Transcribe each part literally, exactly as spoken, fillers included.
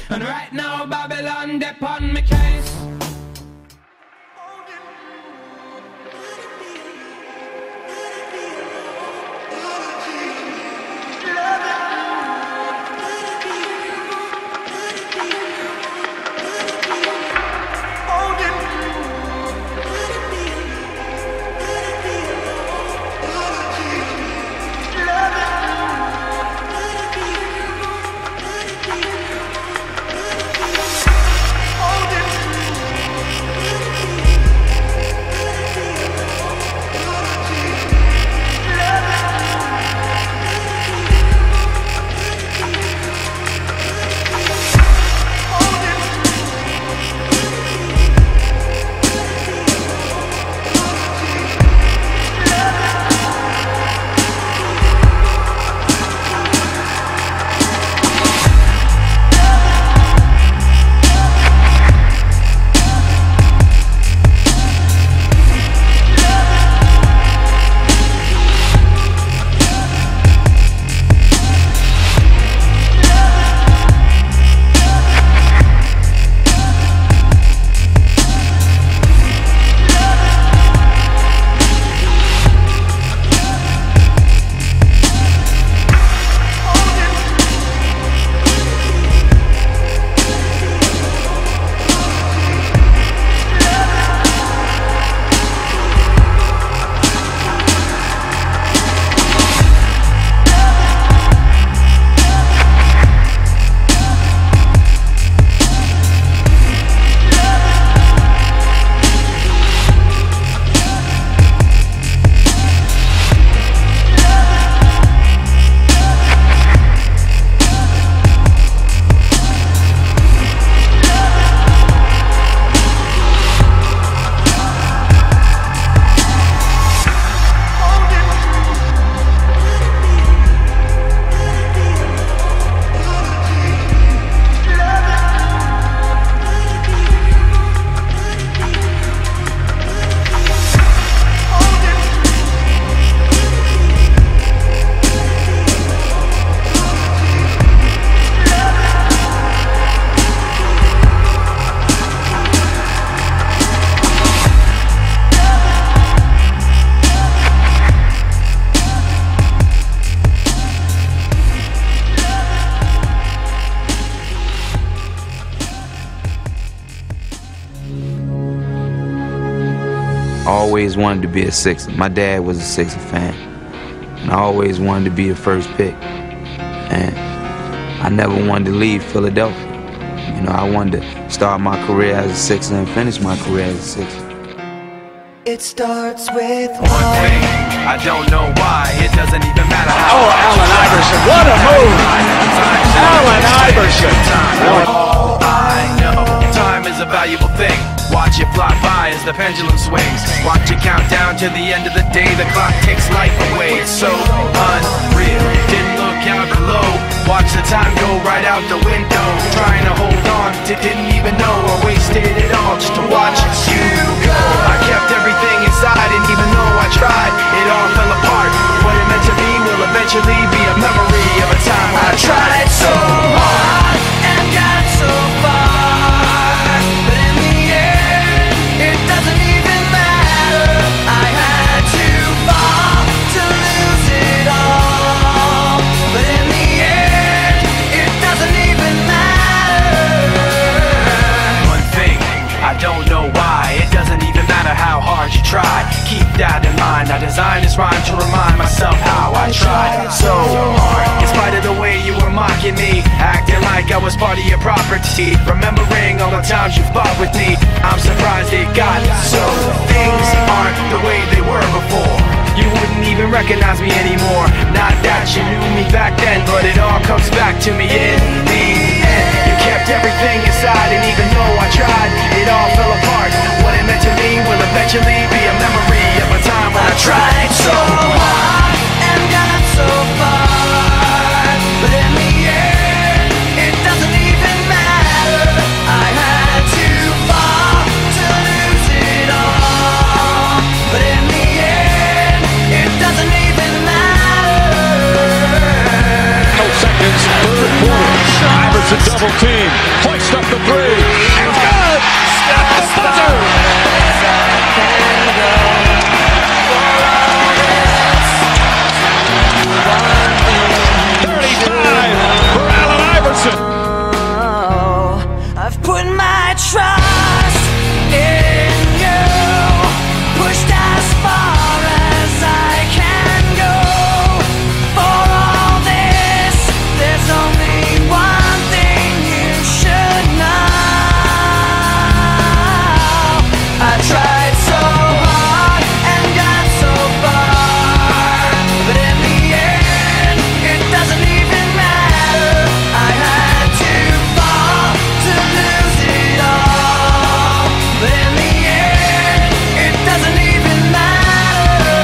And right now Babylon dep on my case. I always wanted to be a Sixer. My dad was a Sixer fan. And I always wanted to be the first pick. And I never wanted to leave Philadelphia. You know, I wanted to start my career as a Sixer and finish my career as a Sixer. It starts with one thing, I don't know why, it doesn't even matter how. Oh, Allen Iverson, what a move! Allen Iverson! All I know, time is a valuable thing. Watch it fly by as the pendulum swings. Watch it count down to the end of the day. The clock takes life away, it's so unreal. Didn't look out below, watch the time go right out the window. Trying to hold on to didn't even know or wasted it all just to watch you go. I kept everything inside and even though I tried, it all fell apart. What it meant to be will eventually be a memory of a time when I tried so hard and got so far. But in the end, it doesn't even matter. I had to fall to lose it all. But in the end, it doesn't even matter. One thing, I don't know why. It doesn't even matter how hard you try. Keep that in mind. I designed this rhyme to remind myself how I tried so hard. In spite of the way you were mocking me, acting like I was part of your property, remembering all the times you fought with me, I'm surprised it got so. Things aren't the way they were before. You wouldn't even recognize me anymore. Not that you knew me back then, but it all comes back to me in the end. You kept everything inside, and even though I tried, it all fell apart. What it meant to me will eventually be a memory of a time when I tried so hard and got so far. But in the end, it doesn't even matter. I had to fall to lose it all. But in the end, it doesn't even matter. Seconds, third quarter. Iverson double team. Hoist up the three. And good! At the buzzer! thirty-five for Allen Iverson. Oh, I've put my trust in you, pushed as far as I can go. For all this, there's only one thing you should know. I tried so hard and got so far, but in the end, it doesn't even matter. I had to fall to lose it all, but in the end, it doesn't even matter.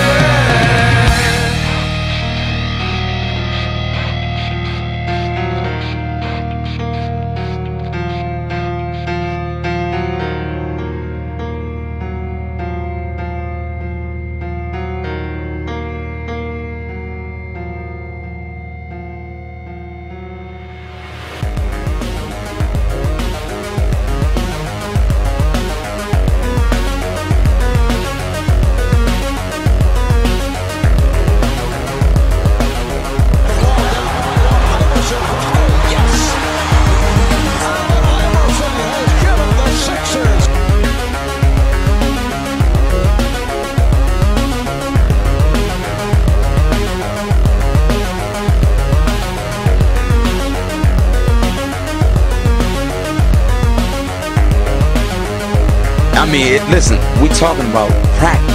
I mean, it, listen, we talking about practice.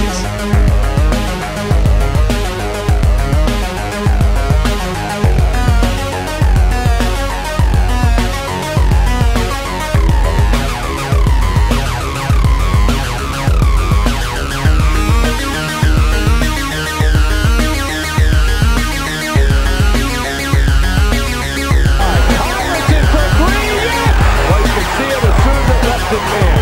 Iverson for three. Well, you can see it as soon as it left his hand.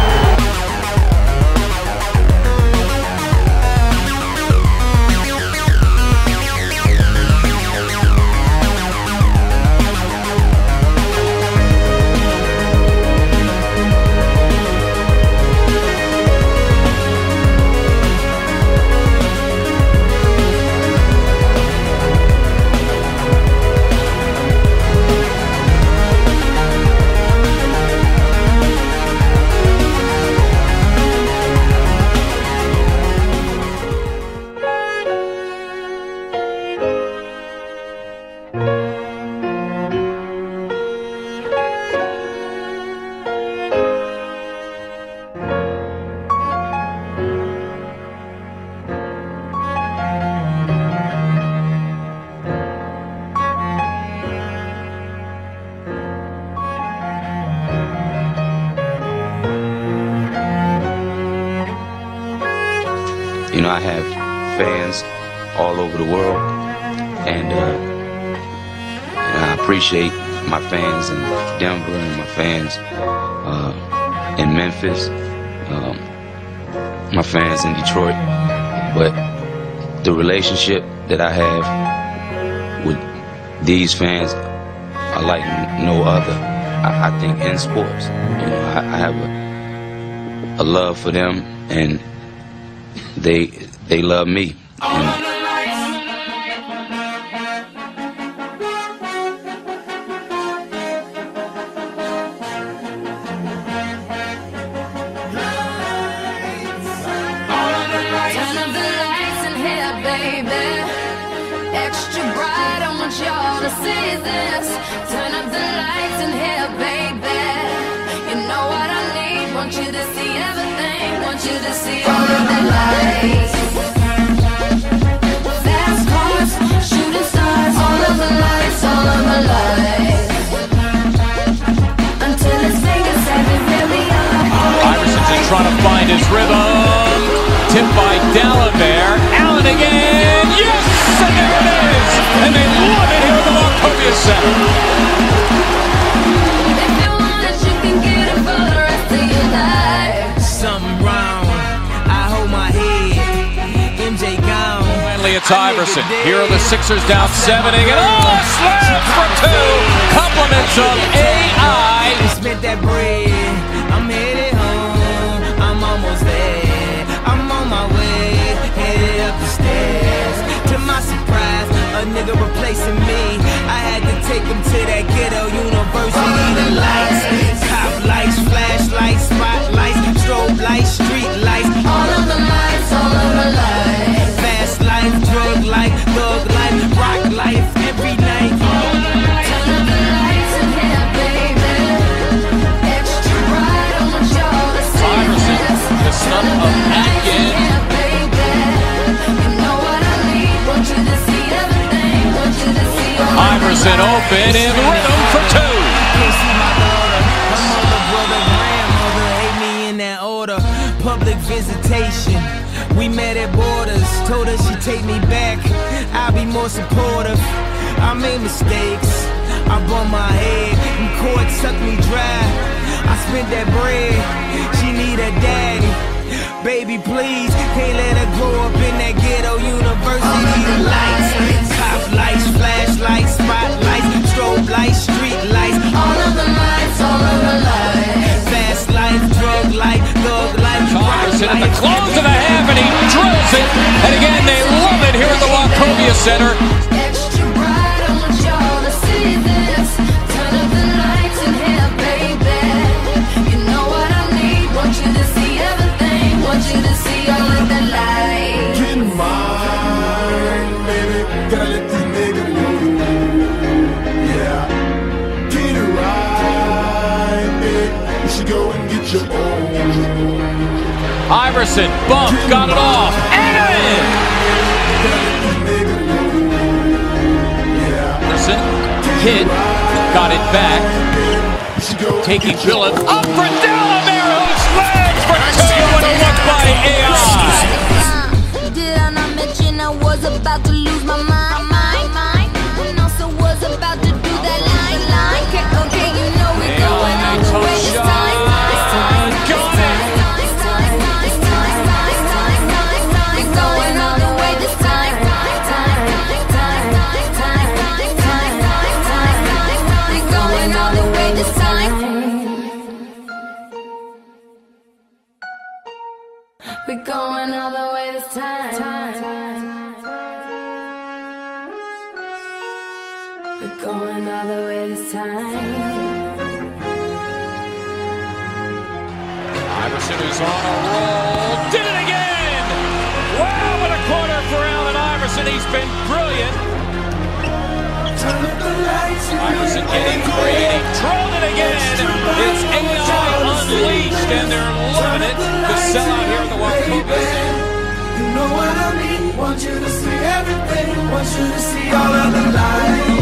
You know, I have fans all over the world, and, uh, and I appreciate my fans in Denver and my fans uh, in Memphis, um, my fans in Detroit. But the relationship that I have with these fans are like no other, I, I think, in sports. You know, I, I have a, a love for them, and they they love me. And Turn up the lights in here, baby. Extra bright, I want y'all to see this. Turn up the lights in here, baby. You know what I need. Want you to see everything. Want you to see all of the lights. Fast cars, shooting stars. All of the lights, all of the lights. Until it's Vegas, every really are. Iverson's in trying to find his rhythm. Tipped by Dalembert. Allen again. Yes! And there it is! And they won it here at the Wachovia Center. If you want it, you can get it for the rest of your life. Something wrong, I hold my head. M J gone. Finally, it's Iverson. Here are the Sixers down seven again. Oh, slam for two. Couple performance of A I. Spent that bread, I'm headed home, I'm almost there, I'm on my way, headed up the stairs. To my surprise, a nigga replacing me. I had to take him to that ghetto university. The lights, cop lights, flashlights, spotlights, strobe lights, street lights, All of the lights, all of the lights. fast life, drug life, thug life, rock life, every night. Turn up the lights in here, baby. Extra bright, I want y'all to see Iverson, this. the son Turn up of the lights in Atkin. here, baby. You know what I need. Want you to see everything. Want you to see all of the Iverson lights. open in rhythm for two. Can't see my daughter, her mother, brother, grandmother, hate me in that order. Public visitation, we met at Borders. Told her she'd take me back, I'll be more supportive. I made mistakes, I bumped my head, and court sucked me dry. I spent that bread, she need a daddy. Baby, please, can't let her grow up in that ghetto university. The lights, cop lights, flashlights, spotlights, strobe lights, street lights, All of the lights, all of the lights. fast life, drug life, thug life, rock Iverson at the life. close of the half, and he drills it. And again, they love it here at the Wachovia Center. Extra bright, I want y'all to see this. Turn up the lights in here, baby. You know what I need. Want you to see everything. Want you to see all of the lights. Get in mine, baby. Gotta let these niggas know. Yeah. Get it right, baby. You should go and get your own. Iverson, bump, got it off, and in! Iverson, hit, got it back, taking Billup, up for Delamere, who slams for two, and a look by A I. Did I not mention I was about to lose my mind? mind, mind? And also was about to do that line, line. Okay, okay, you know we're going all the way this time. This time, this time, this time, this time, this time, this time. We're going all the way this time. Time, time, time, time, time, time, time, time. We're going all the way this time. We're going all the way this time. We're going all the way this time. Iverson is on a roll, did it again! Wow, what a quarter for Allen Iverson, he's been brilliant. Iverson getting creative, drilled it again. It's A I unleashed, and they're loving it. The sellout here in the Wachovia Center. You know what I mean? Want you to see everything. Want you to see all of the lights.